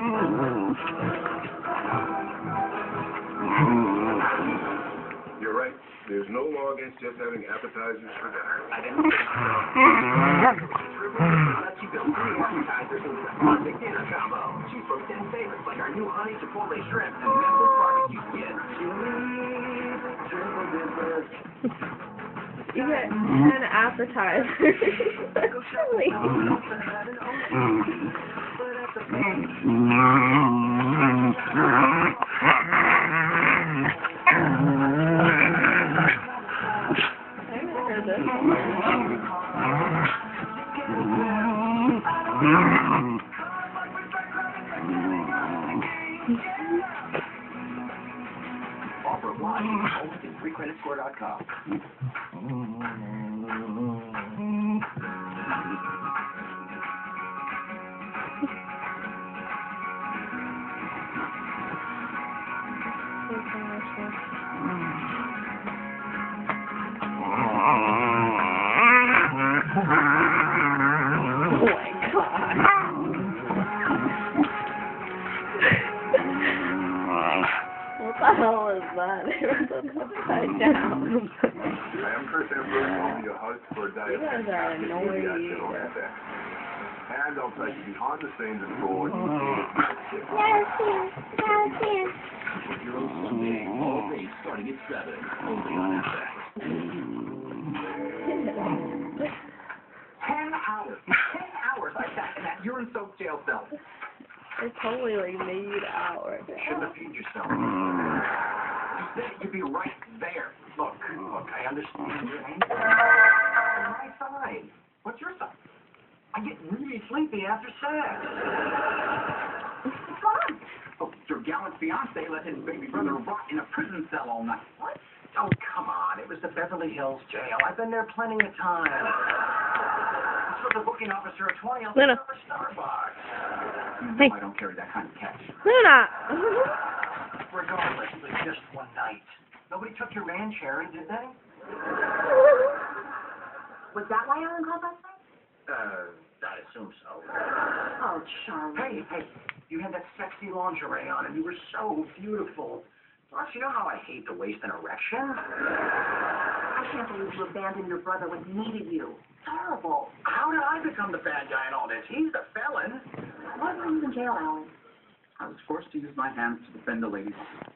You're right. There's no law against just having appetizers for dinner. I didn't think so. Let you build 3 appetizers into the perfect dinner combo. Choose from 10 favorites like our new honey chipotle shrimp and Memphis barbecue skin. You get 10 appetizers. That's silly. Offer applies. Only at freecreditscore.com. Oh my god. What the hell is that? It was upside down. I am Chris Ambrose, your host for You Diet guys are annoying. And I'll take you behind the scenes of Broad. All day starting at 7. Only on FX. 10 hours. 10 hours I sat in that urine-soaked jail cell. It's totally like made out right You now. shouldn't have peed yourself. You said you'd be right there. Look, I understand your anger. My side. What's your side? I get really sleepy after sex. What's wrong? Oh, your gallant fiancé let his baby brother rot in a prison cell all night. What? Oh, come on. It was the Beverly Hills jail. I've been there plenty of times. This was the booking officer at 20. I'll Luna. for Starbucks. Hey. I don't carry that kind of cash. Luna! Regardless, it was just one night. Nobody took your man, Cherry, did they? Was that why Alan called last night? I assume so. Oh, Charlie. Hey, you had that sexy lingerie on and you were so beautiful. Plus, you know how I hate to waste an erection? I can't believe you abandoned your brother when he needed you. It's horrible. How did I become the bad guy in all this? He's the felon. Why were you in jail, Alan? I was forced to use my hands to defend the ladies.